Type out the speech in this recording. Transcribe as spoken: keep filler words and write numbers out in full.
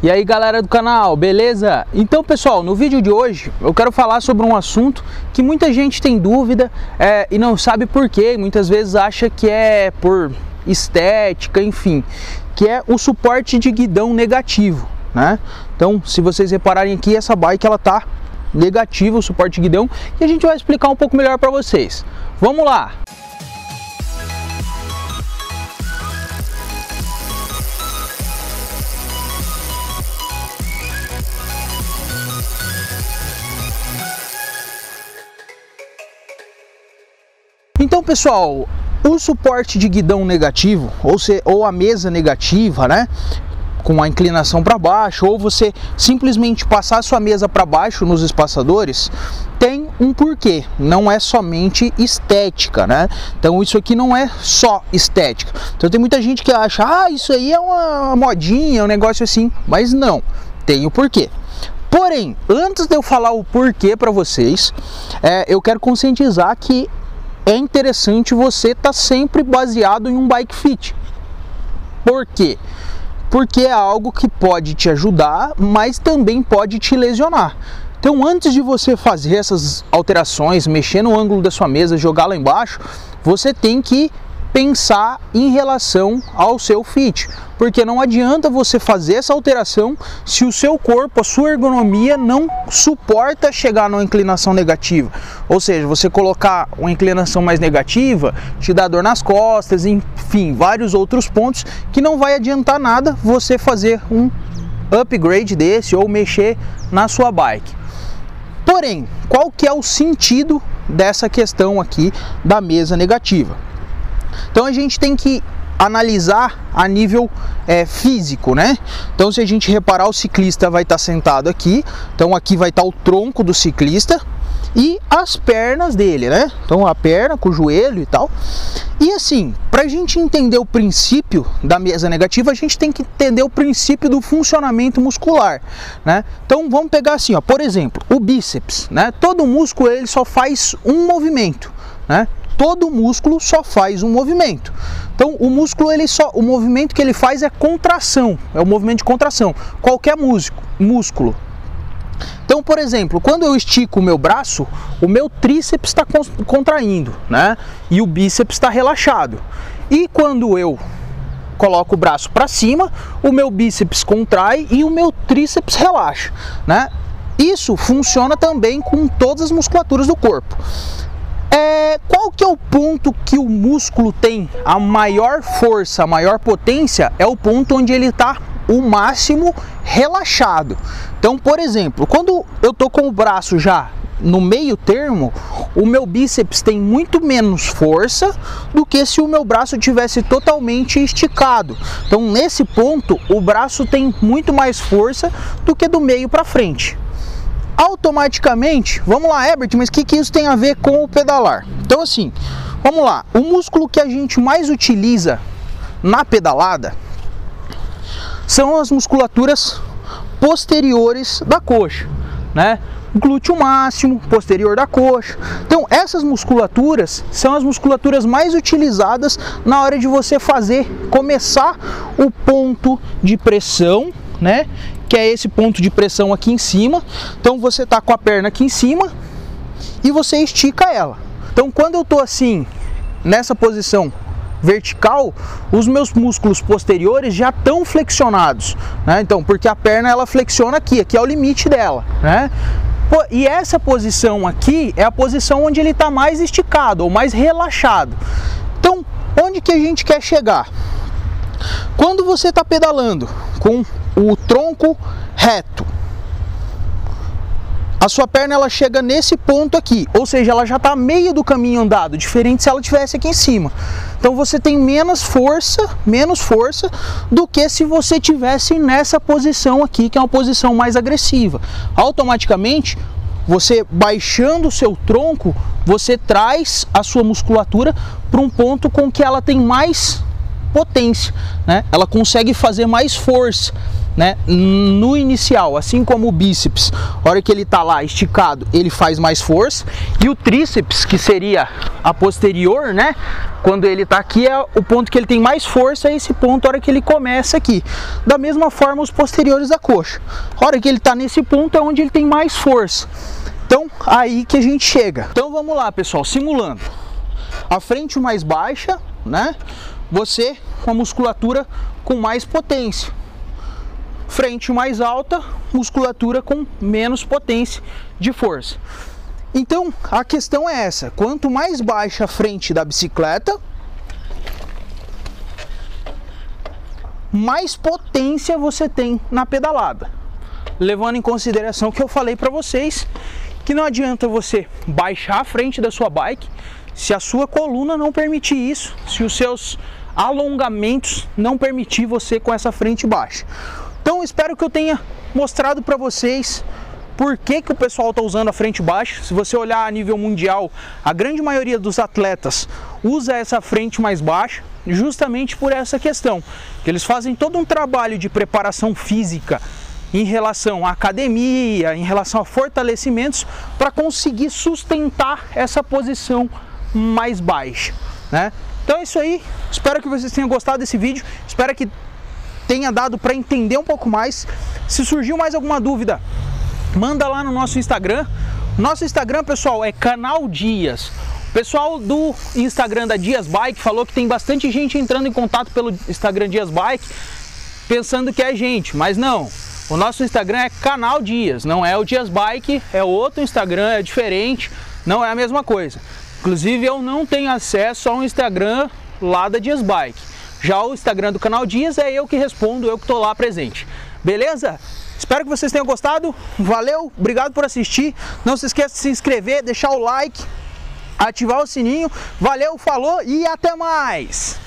E aí galera do canal, beleza? Então pessoal, no vídeo de hoje eu quero falar sobre um assunto que muita gente tem dúvida é, e não sabe por quê, muitas vezes acha que é por estética, enfim, que é o suporte de guidão negativo, né? Então, se vocês repararem aqui, essa bike ela tá negativa, o suporte de guidão, e a gente vai explicar um pouco melhor para vocês. Vamos lá! Então pessoal, o suporte de guidão negativo, ou, se, ou a mesa negativa, né, com a inclinação para baixo, ou você simplesmente passar a sua mesa para baixo nos espaçadores, tem um porquê, não é somente estética, né? Então isso aqui não é só estética. Então tem muita gente que acha, ah, isso aí é uma modinha, um negócio assim, mas não, tem o porquê. Porém, antes de eu falar o porquê para vocês, é, eu quero conscientizar que é interessante você estar sempre baseado em um bike fit. Por quê? Porque é algo que pode te ajudar, mas também pode te lesionar. Então, antes de você fazer essas alterações, mexer no ângulo da sua mesa, jogar lá embaixo, você tem que pensar em relação ao seu fit, porque não adianta você fazer essa alteração se o seu corpo, a sua ergonomia não suporta chegar numa inclinação negativa. Ou seja, você colocar uma inclinação mais negativa te dá dor nas costas, enfim, vários outros pontos que não vai adiantar nada você fazer um upgrade desse ou mexer na sua bike. Porém, qual que é o sentido dessa questão aqui da mesa negativa? Então a gente tem que analisar a nível é, físico, né? Então se a gente reparar, o ciclista vai estar sentado aqui, então aqui vai estar o tronco do ciclista e as pernas dele, né? Então a perna com o joelho e tal. E assim, para a gente entender o princípio da mesa negativa, a gente tem que entender o princípio do funcionamento muscular, né? Então vamos pegar assim, ó, por exemplo, o bíceps, né? Todo músculo ele só faz um movimento, né? Todo músculo só faz um movimento. Então o músculo, ele só, o movimento que ele faz é contração, é o movimento de contração, qualquer músculo, músculo. Então, por exemplo, quando eu estico o meu braço, o meu tríceps está contraindo, né? E o bíceps está relaxado. E quando eu coloco o braço para cima, o meu bíceps contrai e o meu tríceps relaxa, né? Isso funciona também com todas as musculaturas do corpo. É, qual que é o ponto que o músculo tem a maior força, a maior potência? É o ponto onde ele está o máximo relaxado. Então, por exemplo, quando eu tô com o braço já no meio termo, o meu bíceps tem muito menos força do que se o meu braço tivesse totalmente esticado. Então, nesse ponto, o braço tem muito mais força do que do meio para frente. Automaticamente, vamos lá, Herbert, mas o que, que isso tem a ver com o pedalar? Então assim, vamos lá, o músculo que a gente mais utiliza na pedalada são as musculaturas posteriores da coxa, né? Glúteo máximo, posterior da coxa. Então essas musculaturas são as musculaturas mais utilizadas na hora de você fazer, começar o ponto de pressão, né? Que é esse ponto de pressão aqui em cima. Então você tá com a perna aqui em cima e você estica ela. Então quando eu tô assim, nessa posição vertical, os meus músculos posteriores já estão flexionados, né? Então, porque a perna ela flexiona aqui, aqui é o limite dela, né? Pô, e essa posição aqui é a posição onde ele está mais esticado ou mais relaxado. Então, onde que a gente quer chegar? Quando você está pedalando com o tronco reto, a sua perna ela chega nesse ponto aqui, ou seja, ela já está meio do caminho andado, diferente se ela estivesse aqui em cima. Então você tem menos força, menos força do que se você tivesse nessa posição aqui, que é uma posição mais agressiva. Automaticamente, você baixando o seu tronco, você traz a sua musculatura para um ponto com que ela tem mais potência, né? Ela consegue fazer mais força. né, no inicial, assim como o bíceps, a hora que ele tá lá esticado, ele faz mais força, e o tríceps, que seria a posterior, né, quando ele tá aqui, é o ponto que ele tem mais força, é esse ponto, a hora que ele começa aqui. Da mesma forma, os posteriores da coxa, a hora que ele tá nesse ponto é onde ele tem mais força. Então, aí que a gente chega. Então vamos lá, pessoal, simulando. A frente mais baixa, né, você com a musculatura com mais potência. Frente mais alta, musculatura com menos potência de força. Então, a questão é essa: quanto mais baixa a frente da bicicleta, mais potência você tem na pedalada. Levando em consideração o que eu falei para vocês, que não adianta você baixar a frente da sua bike se a sua coluna não permitir isso, se os seus alongamentos não permitir você com essa frente baixa. Então espero que eu tenha mostrado para vocês por que que o pessoal está usando a frente baixa. Se você olhar a nível mundial, a grande maioria dos atletas usa essa frente mais baixa justamente por essa questão, que eles fazem todo um trabalho de preparação física em relação à academia, em relação a fortalecimentos, para conseguir sustentar essa posição mais baixa, né? Então é isso aí, espero que vocês tenham gostado desse vídeo, espero que tenha dado para entender um pouco mais. Se surgiu mais alguma dúvida, manda lá no nosso Instagram. Nosso Instagram, pessoal, é Canal Dias. O pessoal do Instagram da Dias Bike falou que tem bastante gente entrando em contato pelo Instagram Dias Bike, pensando que é gente, mas não. O nosso Instagram é Canal Dias, não é o Dias Bike, é outro Instagram, é diferente, não é a mesma coisa. Inclusive eu não tenho acesso ao Instagram lá da Dias Bike. Já o Instagram do Canal Dias é eu que respondo, eu que estou lá presente. Beleza? Espero que vocês tenham gostado. Valeu, obrigado por assistir. Não se esqueça de se inscrever, deixar o like, ativar o sininho. Valeu, falou e até mais!